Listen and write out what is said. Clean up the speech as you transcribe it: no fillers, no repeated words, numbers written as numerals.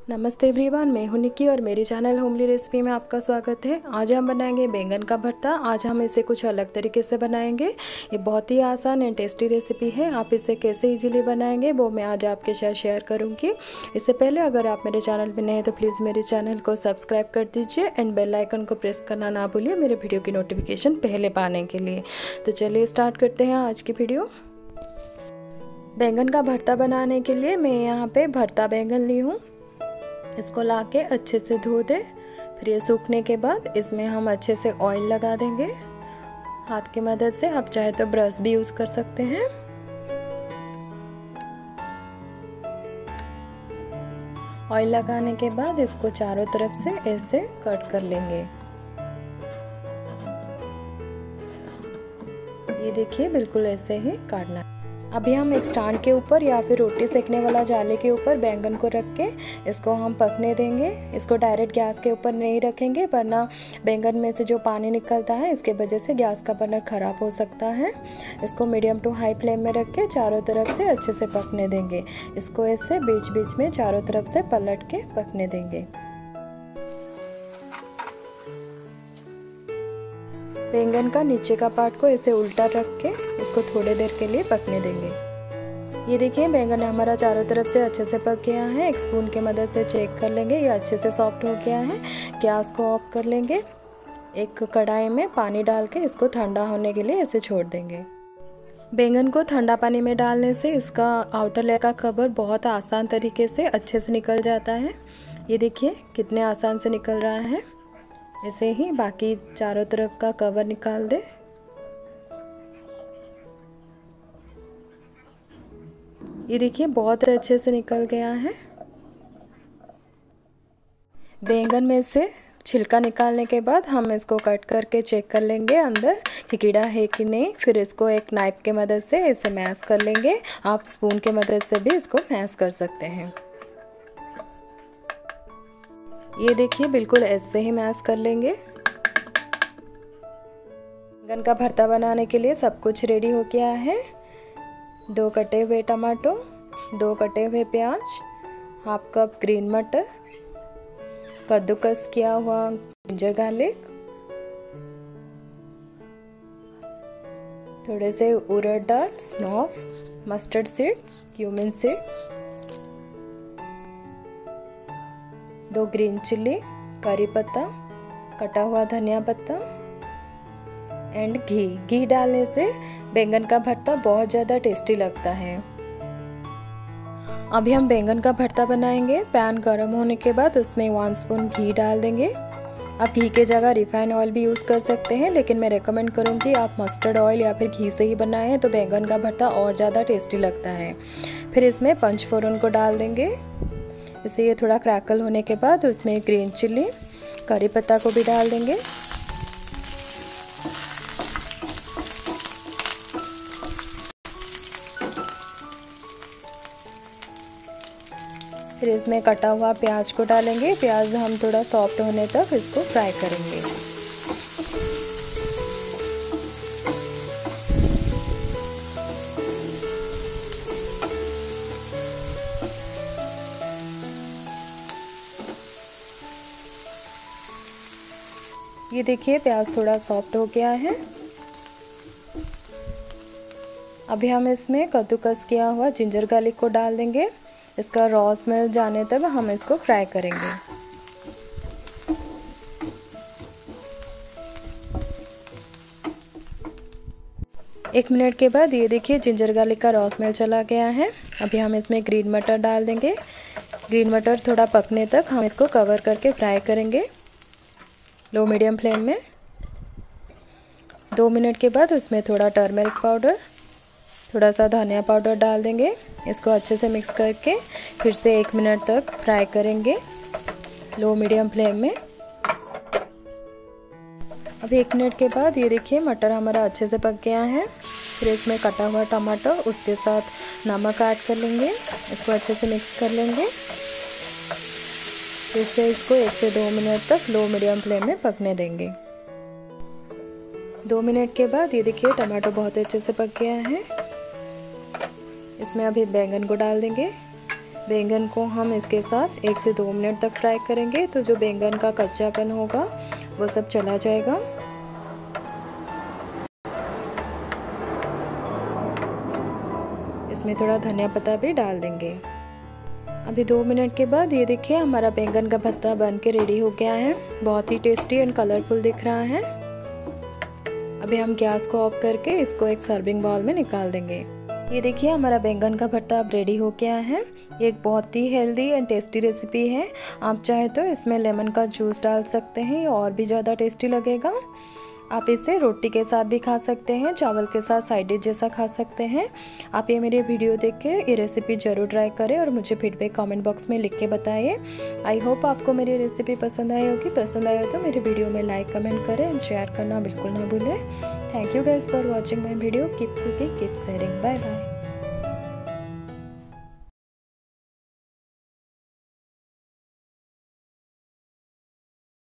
नमस्ते एवरीवन, मैं हूं निक्की और मेरे चैनल होमली रेसिपी में आपका स्वागत है। आज हम बनाएंगे बैंगन का भरता। आज हम इसे कुछ अलग तरीके से बनाएंगे। ये बहुत ही आसान एंड टेस्टी रेसिपी है। आप इसे कैसे इजीली बनाएंगे वो मैं आज आपके साथ शेयर करूंगी। इससे पहले अगर आप मेरे चैनल पर नए हैं तो प्लीज़ मेरे चैनल को सब्सक्राइब कर दीजिए एंड बेल आइकन को प्रेस करना ना भूलिए मेरे वीडियो की नोटिफिकेशन पहले पाने के लिए। तो चलिए स्टार्ट करते हैं आज की वीडियो। बैंगन का भरता बनाने के लिए मैं यहाँ पे भरता बैंगन ली हूँ। इसको लाके अच्छे से धो दे। फिर ये सूखने के बाद इसमें हम अच्छे से ऑयल लगा देंगे हाथ की मदद से। आप चाहे तो ब्रश भी यूज़ कर सकते हैं। ऑयल लगाने के बाद इसको चारों तरफ से ऐसे कट कर लेंगे। ये देखिए, बिल्कुल ऐसे ही काटना है। अभी हम एक स्टैंड के ऊपर या फिर रोटी सेकने वाला जाले के ऊपर बैंगन को रख के इसको हम पकने देंगे। इसको डायरेक्ट गैस के ऊपर नहीं रखेंगे वरना बैंगन में से जो पानी निकलता है इसके वजह से गैस का बर्नर ख़राब हो सकता है। इसको मीडियम टू हाई फ्लेम में रख के चारों तरफ से अच्छे से पकने देंगे। इसको ऐसे बीच बीच में चारों तरफ से पलट के पकने देंगे। बैंगन का नीचे का पार्ट को ऐसे उल्टा रख के इसको थोड़ी देर के लिए पकने देंगे। ये देखिए, बैंगन हमारा चारों तरफ से अच्छे से पक गया है। एक स्पून की मदद से चेक कर लेंगे ये अच्छे से सॉफ्ट हो गया है। गैस को ऑफ कर लेंगे। एक कढ़ाई में पानी डाल के इसको ठंडा होने के लिए ऐसे छोड़ देंगे। बैंगन को ठंडा पानी में डालने से इसका आउटर लेयर का कवर बहुत आसान तरीके से अच्छे से निकल जाता है। ये देखिए कितने आसान से निकल रहा है। ऐसे ही बाकी चारों तरफ का कवर निकाल दे। ये देखिए बहुत अच्छे से निकल गया है। बैंगन में से छिलका निकालने के बाद हम इसको कट करके चेक कर लेंगे अंदर कि कीड़ा है कि नहीं। फिर इसको एक नाइफ के मदद से ऐसे मैश कर लेंगे। आप स्पून के मदद से भी इसको मैश कर सकते हैं। ये देखिए बिल्कुल ऐसे ही मैश कर लेंगे। बैंगन का भरता बनाने के लिए सब कुछ रेडी हो गया है। 2 कटे हुए टमाटो, 2 कटे हुए प्याज, हाफ कप ग्रीन मटर, कद्दूकस किया हुआ जिंजर गार्लिक, थोड़े से उड़द दाल, सौंफ, mustard seed, cumin seed, 2 green chilli, curry पत्ता, कटा हुआ धनिया पत्ता एंड घी डालने से बैंगन का भरता बहुत ज़्यादा टेस्टी लगता है। अभी हम बैंगन का भरता बनाएंगे। पैन गर्म होने के बाद उसमें 1 स्पून घी डाल देंगे। आप घी के जगह रिफाइंड ऑयल भी यूज़ कर सकते हैं, लेकिन मैं रेकमेंड करूँगी आप मस्टर्ड ऑयल या फिर घी से ही बनाएं तो बैंगन का भरता और ज़्यादा टेस्टी लगता है। फिर इसमें पंचफोरन को डाल देंगे। इसे ये थोड़ा क्रैकल होने के बाद उसमें ग्रीन चिल्ली, करी पत्ता को भी डाल देंगे। फिर इसमें कटा हुआ प्याज को डालेंगे। प्याज हम थोड़ा सॉफ्ट होने तक इसको फ्राई करेंगे। ये देखिए प्याज थोड़ा सॉफ्ट हो गया है। अभी हम इसमें कद्दूकस किया हुआ जिंजर गार्लिक को डाल देंगे। इसका रॉ स्मेल जाने तक हम इसको फ्राई करेंगे। एक मिनट के बाद ये देखिए जिंजर गार्लिक का रॉ स्मेल चला गया है। अभी हम इसमें ग्रीन मटर डाल देंगे। ग्रीन मटर थोड़ा पकने तक हम इसको कवर करके फ्राई करेंगे लो मीडियम फ्लेम में। 2 मिनट के बाद उसमें थोड़ा टर्मरिक पाउडर, थोड़ा सा धनिया पाउडर डाल देंगे। इसको अच्छे से मिक्स करके फिर से 1 मिनट तक फ्राई करेंगे लो मीडियम फ्लेम में। अभी 1 मिनट के बाद ये देखिए मटर हमारा अच्छे से पक गया है। फिर इसमें कटा हुआ टमाटर, उसके साथ नमक ऐड कर लेंगे। इसको अच्छे से मिक्स कर लेंगे। फिर से इसको 1 से 2 मिनट तक लो मीडियम फ्लेम में पकने देंगे। 2 मिनट के बाद ये देखिए टमाटो बहुत अच्छे से पक गया है। इसमें अभी बैंगन को डाल देंगे। बैंगन को हम इसके साथ 1 से 2 मिनट तक फ्राई करेंगे, तो जो बैंगन का कच्चापन होगा वो सब चला जाएगा। इसमें थोड़ा धनिया पत्ता भी डाल देंगे। अभी 2 मिनट के बाद ये देखिए हमारा बैंगन का भरता बन के रेडी हो गया है। बहुत ही टेस्टी एंड कलरफुल दिख रहा है। अभी हम गैस को ऑफ करके इसको एक सर्विंग बाउल में निकाल देंगे। ये देखिए हमारा बैंगन का भरता अब रेडी हो गया है। ये एक बहुत ही हेल्दी एंड टेस्टी रेसिपी है। आप चाहे तो इसमें लेमन का जूस डाल सकते हैं और भी ज़्यादा टेस्टी लगेगा। आप इसे रोटी के साथ भी खा सकते हैं, चावल के साथ साइड डिश जैसा खा सकते हैं। आप ये मेरे वीडियो देख के ये रेसिपी ज़रूर ट्राई करें और मुझे फीडबैक कमेंट बॉक्स में लिख के बताइए। आई होप आपको मेरी रेसिपी पसंद आई होगी। पसंद आए हो तो मेरे वीडियो में लाइक कमेंट करें एंड शेयर करना बिल्कुल ना भूलें। Thank you guys for watching my video. Keep cooking, keep sharing. Bye bye.